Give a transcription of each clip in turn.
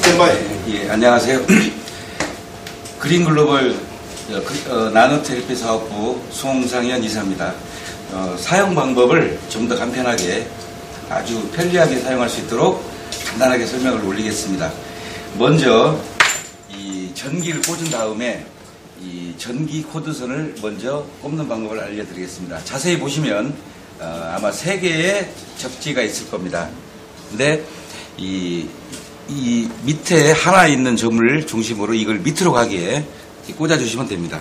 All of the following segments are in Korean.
스탠바이. 예, 안녕하세요. 그린글로벌 나노테라피 사업부 송상현 이사입니다. 사용 방법을 좀 더 간편하게 아주 편리하게 사용할 수 있도록 간단하게 설명을 올리겠습니다. 먼저 이 전기를 꽂은 다음에 이 전기 코드선을 먼저 꼽는 방법을 알려드리겠습니다. 자세히 보시면 아마 3개의 접지가 있을 겁니다. 근데 이 밑에 하나 있는 점을 중심으로 이걸 밑으로 가게 꽂아주시면 됩니다.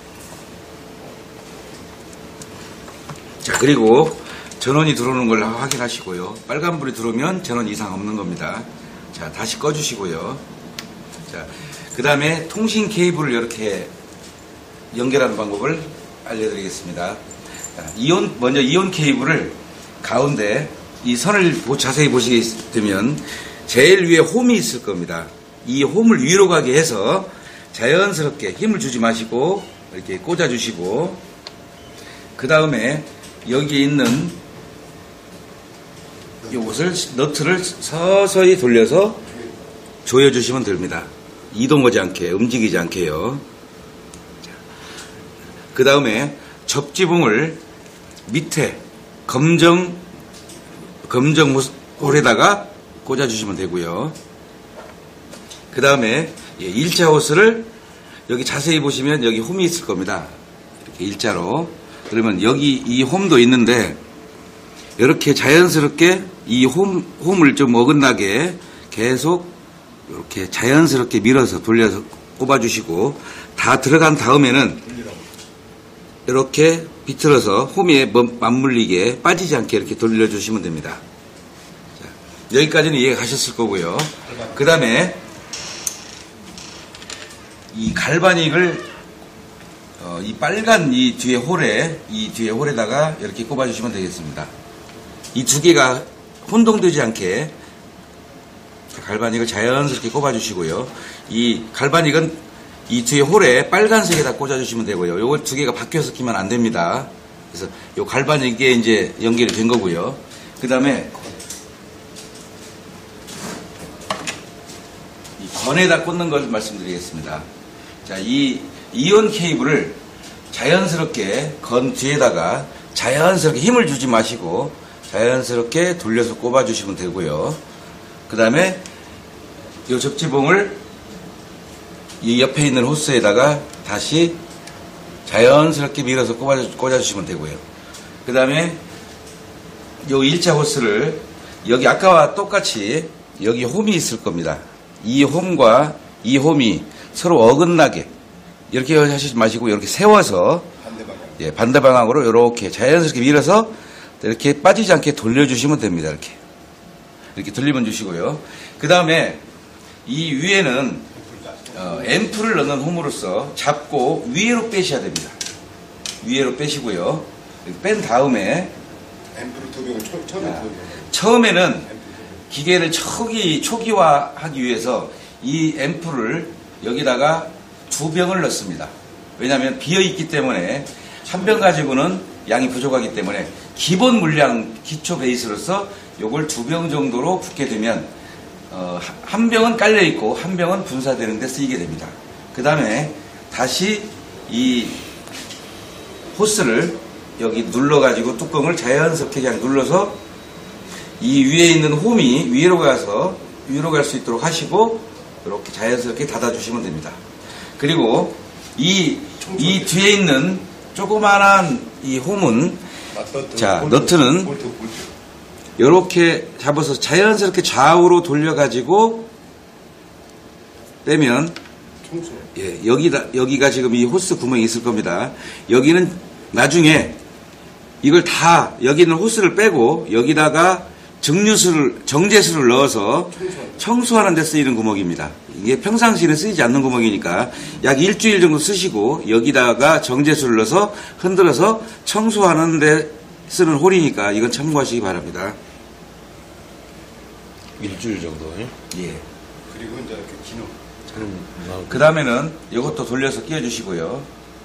자, 그리고 전원이 들어오는 걸 확인하시고요. 빨간불이 들어오면 전원 이상 없는 겁니다. 자, 다시 꺼주시고요. 자, 그 다음에 통신 케이블을 이렇게 연결하는 방법을 알려드리겠습니다. 자, 먼저 이온 케이블을 가운데 이 선을 자세히 보시게 되면 제일 위에 홈이 있을 겁니다. 이 홈을 위로 가게 해서 자연스럽게 힘을 주지 마시고 이렇게 꽂아주시고, 그 다음에 여기 있는 이것을 너트를 서서히 돌려서 조여주시면 됩니다. 이동하지 않게, 움직이지 않게요. 그 다음에 접지봉을 밑에 검정 홀에다가 꽂아주시면 되고요. 그 다음에 1차 호스를 여기 자세히 보시면 여기 홈이 있을 겁니다. 이렇게 일자로. 그러면 여기 이 홈도 있는데 이렇게 자연스럽게 이 홈을 좀 어긋나게 계속 이렇게 자연스럽게 밀어서 돌려서 꼽아주시고, 다 들어간 다음에는 이렇게 비틀어서 홈에 맞물리게 빠지지 않게 이렇게 돌려주시면 됩니다. 자, 여기까지는 이해가 가셨을 거고요. 그 다음에 이 갈바닉을 이 빨간 이 뒤에 홀에다가 이렇게 꼽아주시면 되겠습니다. 이 두 개가 혼동되지 않게 갈바닉을 자연스럽게 꼽아주시고요. 이 갈바닉은 이 뒤에 홀에 빨간색에다 꽂아주시면 되고요. 요거 두 개가 바뀌어서 끼면 안 됩니다. 그래서 요 갈바닉에 이제 연결이 된 거고요. 그 다음에 이 건에다 꽂는 걸 말씀드리겠습니다. 자, 이 이온 케이블을 자연스럽게 건 뒤에다가 자연스럽게 힘을 주지 마시고 자연스럽게 돌려서 꼽아주시면 되고요. 그 다음에 이 접지봉을 이 옆에 있는 호스에다가 다시 자연스럽게 밀어서 꽂아주시면 되고요. 그 다음에 이 1차 호스를 여기 아까와 똑같이 여기 홈이 있을 겁니다. 이 홈과 이 홈이 서로 어긋나게 이렇게 하시지 마시고 이렇게 세워서 반대 방향으로 이렇게 자연스럽게 밀어서 이렇게 빠지지 않게 돌려주시면 됩니다. 이렇게 돌리면 주시고요. 그 다음에 이 위에는 앰프를 넣는 홈으로서 잡고 위로 빼셔야 됩니다. 위로 빼시고요. 뺀 다음에 앰프를 처음에는 기계를 초기화하기 위해서 이 앰프를 여기다가 2병을 넣습니다. 왜냐하면 비어있기 때문에 한 병 가지고는 양이 부족하기 때문에 기본 물량 기초 베이스로서 요걸 2병 정도로 붓게 되면 한 병은 깔려있고 한 병은 분사되는 데 쓰이게 됩니다. 그 다음에 다시 이 호스를 여기 눌러가지고 뚜껑을 자연스럽게 그냥 눌러서 이 위에 있는 홈이 위로 갈 수 있도록 하시고 이렇게 자연스럽게 닫아주시면 됩니다. 그리고 이 뒤에 있는 조그만한 이 홈은, 자, 너트는 이렇게 잡아서 자연스럽게 좌우로 돌려가지고 빼면, 여기가 지금 이 호스 구멍이 있을 겁니다. 여기는 나중에 이걸 다, 여기는 호스를 빼고 여기다가 정제수를 넣어서 청소하는 데 쓰이는 구멍입니다. 이게 평상시에는 쓰이지 않는 구멍이니까 약 일주일 정도 쓰시고 여기다가 정제수를 넣어서 흔들어서 청소하는 데 쓰는 홀이니까 이건 참고하시기 바랍니다. 일주일 정도요? 예. 그리고 이제 이렇게 기능. 그 다음에는 이것도 돌려서 끼워주시고요.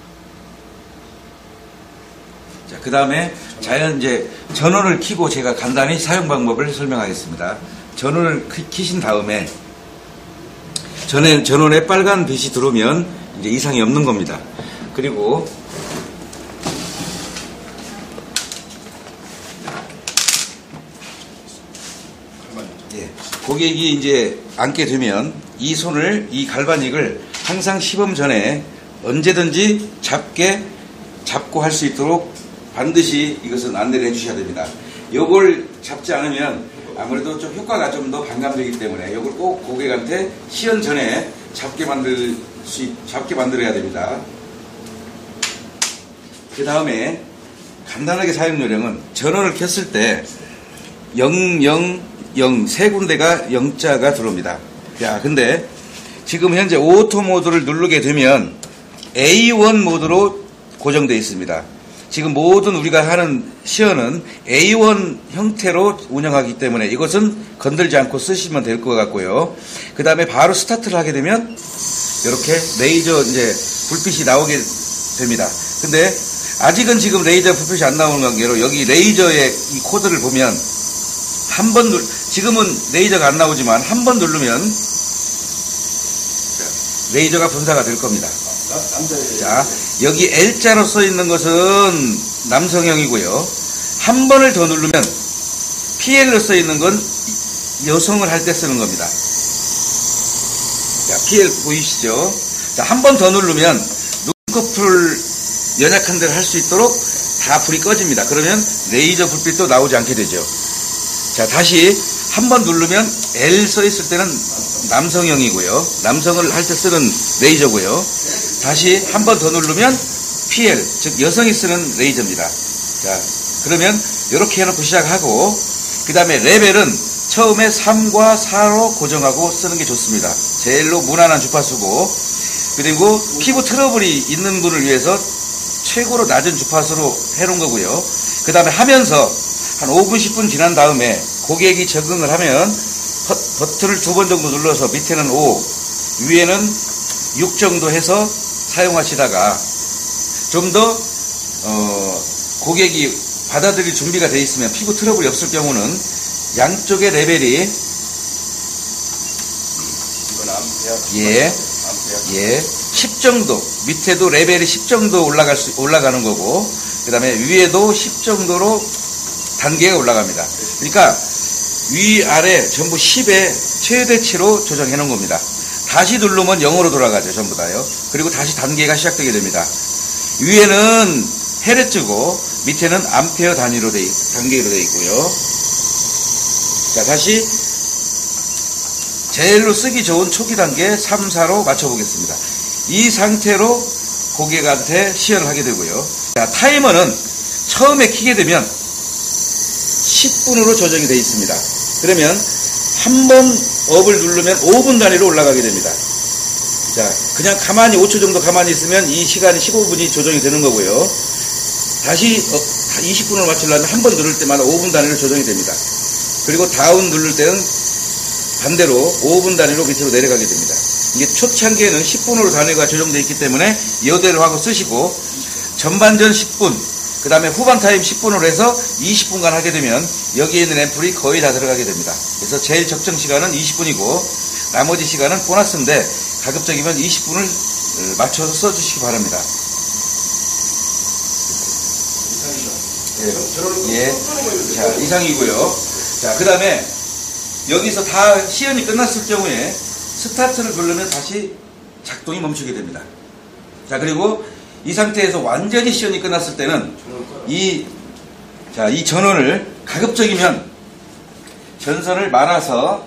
자, 그 다음에 이제 전원을 켜고 제가 간단히 사용 방법을 설명하겠습니다. 전원을 켜신 다음에 전원에 빨간 빛이 들어오면 이제 이상이 없는 겁니다. 그리고 고객이 이제 앉게 되면 이 손을, 이 갈바닉을 항상 시범 전에 언제든지 잡고 할 수 있도록 반드시 이것은 안내를 해주셔야 됩니다. 이걸 잡지 않으면 아무래도 좀 효과가 좀 더 반감되기 때문에 이걸 꼭 고객한테 시연 전에 잡게 만들어야 됩니다. 그 다음에 간단하게 사용 요령은 전원을 켰을 때 000 세 군데가 0자가 들어옵니다. 자, 근데 지금 현재 오토 모드를 누르게 되면 A1 모드로 고정되어 있습니다. 지금 모든 우리가 하는 시연은 A1 형태로 운영하기 때문에 이것은 건들지 않고 쓰시면 될 것 같고요. 그 다음에 바로 스타트를 하게 되면 이렇게 레이저 이제 불빛이 나오게 됩니다. 근데 아직은 지금 레이저 불빛이 안 나오는 관계로 여기 레이저의 이 코드를 보면 지금은 레이저가 안 나오지만 한 번 누르면 레이저가 분사가 될 겁니다. 자, 여기 L자로 써 있는 것은 남성형이고요. 한 번을 더 누르면 PL로 써 있는 건 여성을 할 때 쓰는 겁니다. 자, PL 보이시죠? 자, 한 번 더 누르면 눈꺼풀 연약한 데를 할 수 있도록 다 불이 꺼집니다. 그러면 레이저 불빛도 나오지 않게 되죠. 자, 다시 한 번 누르면 L 써 있을 때는 남성형이고요. 남성을 할 때 쓰는 레이저고요. 다시 한 번 더 누르면 PL, 즉 여성이 쓰는 레이저입니다. 자, 그러면 이렇게 해놓고 시작하고 그 다음에 레벨은 처음에 3과 4로 고정하고 쓰는 게 좋습니다. 제일로 무난한 주파수고, 그리고 피부 트러블이 있는 분을 위해서 최고로 낮은 주파수로 해놓은 거고요. 그 다음에 하면서 한 5분, 10분 지난 다음에 고객이 적응을 하면 버튼을 2번 정도 눌러서 밑에는 5, 위에는 6 정도 해서 사용하시다가 좀 더 고객이 받아들일 준비가 되어 있으면 피부 트러블이 없을 경우는 양쪽의 레벨이 이건 암페어. 예, 10 정도, 밑에도 레벨이 10 정도 올라가는 거고, 그 다음에 위에도 10 정도로 단계가 올라갑니다. 그러니까 위아래 전부 10의 최대치로 조정해 놓은 겁니다. 다시 누르면 0으로 돌아가죠. 전부 다요. 그리고 다시 단계가 시작되게 됩니다. 위에는 헤르츠고 밑에는 암페어 단계로 되어 있고요. 자, 다시 제일로 쓰기 좋은 초기 단계 3, 4로 맞춰보겠습니다. 이 상태로 고객한테 시연을 하게 되고요. 자, 타이머는 처음에 켜게 되면 10분으로 조정이 되어 있습니다. 그러면 한 번 업을 누르면 5분 단위로 올라가게 됩니다. 자, 그냥 가만히 5초 정도 가만히 있으면 이 시간이 15분이 조정이 되는 거고요. 다시 20분을 맞추려면 한 번 누를 때마다 5분 단위로 조정이 됩니다. 그리고 다운 누를 때는 반대로 5분 단위로 밑으로 내려가게 됩니다. 이게 초창기에는 10분으로 단위가 조정되어 있기 때문에 이대로 하고 쓰시고, 전반전 10분, 그 다음에 후반 타임 10분으로 해서 20분간 하게 되면 여기에 있는 앰플이 거의 다 들어가게 됩니다. 그래서 제일 적정 시간은 20분이고 나머지 시간은 보너스인데 가급적이면 20분을 맞춰서 써주시기 바랍니다. 예. 자, 이상이고요. 자, 그 다음에 여기서 다 시연이 끝났을 경우에 스타트를 누르면 다시 작동이 멈추게 됩니다. 자, 그리고 이 상태에서 완전히 시연이 끝났을 때는 이 전원을 가급적이면 전선을 말아서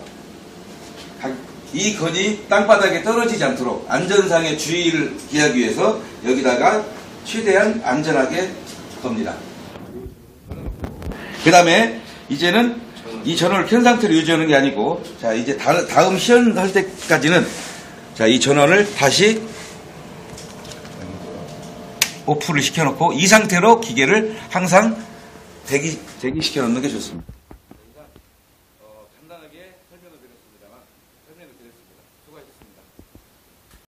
이 건이 땅바닥에 떨어지지 않도록 안전상의 주의를 기하기 위해서 여기다가 최대한 안전하게 겁니다. 그 다음에 이제는 이 전원을 켠 상태로 유지하는 게 아니고, 자, 이제 다음 시연할 때까지는 자, 이 전원을 다시 오프를 시켜놓고 이 상태로 기계를 항상 대기시켜 놓는 게 좋습니다.